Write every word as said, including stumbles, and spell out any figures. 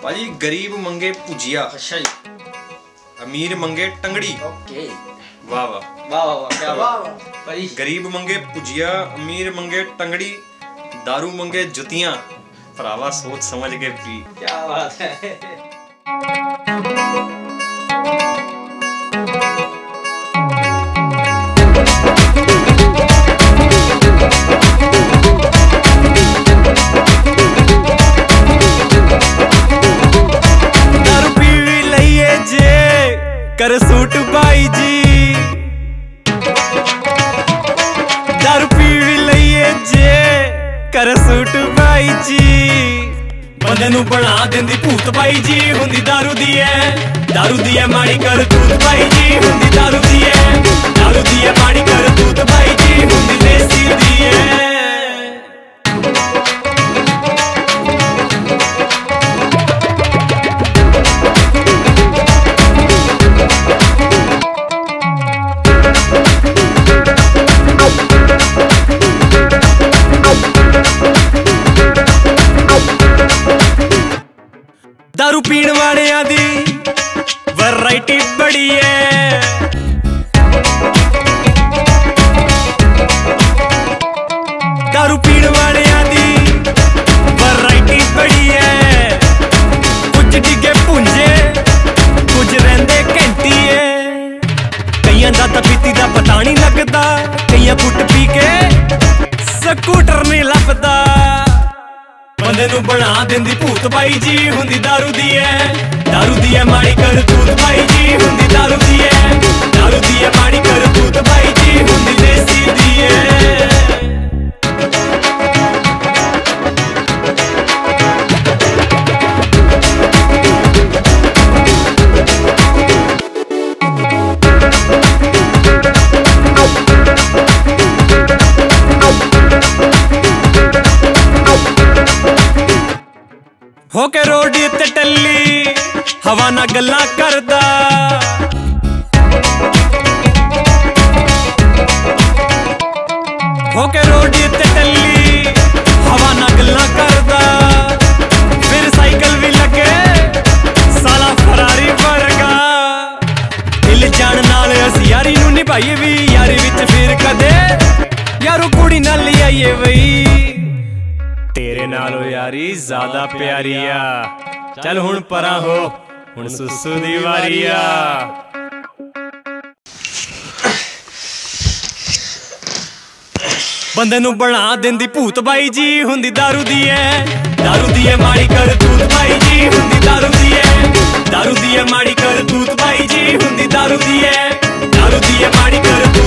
भाजी गरीब मंगे भुजिया। अच्छा जी। अमीर मंगे टंगड़ी। ओके। वाह वाह वाह वाह वाह क्या वाह भाई। गरीब मंगे भुजिया, अमीर मंगे टंगड़ी, दारू मंगे जुतियां। भरावा सोच समझ के पी। क्या बात है। कर सूट भाई जी, दारू पी लईए जे कर सूट भाई जी। बंदे नू बना देंदी भूत भाई जी, हुंदी दारू दी है, दारू दी है माड़ी कर तूत भाई जी, हुंदी दारू दी है, दारू दी है माड़ी कर तूत भाई जी, हुंदी देसी दी है। दारू पीण वालियां दी वैरायटी बड़ी है, दारू पीण वालियां दी वैरायटी बड़ी है। कुछ डिगे पुंजे, कुछ रहिंदे घंटी है, कईयां दा तां पीती दा पता नहीं लगदा, कईयां पुट पी के स्कूटर नहीं लभदा। बंदे नू बना देंदी भूत भाई जी, हुंदी दारू दी है, दारू दी है माड़ी कर तूत भाई जी, हुंदी दारू दी है, दारू दी है माड़ी कर तूत भाई जी, हुंदी देसी दी है। होके रोड ते टल्ली हवा ना गल्ला करदा, होके रोड ते टल्ली हवा ना गल्ला करदा। फिर साइकिल भी लगे साला फरारी वर्गा, हिल जान नाल अस यारी नू निभाईए भी, यारी विच फिर कदे यारो कुड़ी नाल ले आईए बई, तेरे नालों यारी ज्यादा प्यारी आ। चल हुण परा हो, हुण सुसु दी वारी आ। बंदे नू बना देंदी भूत भाई जी, हुंदी दारू दी है, दारू दी है माड़ी कर तूत भाई जी, हुंदी दारू दी है, दारू दी है माड़ी कर तूत भाई जी, हुंदी दारू दी है, दारू दी है माड़ी कर तूत।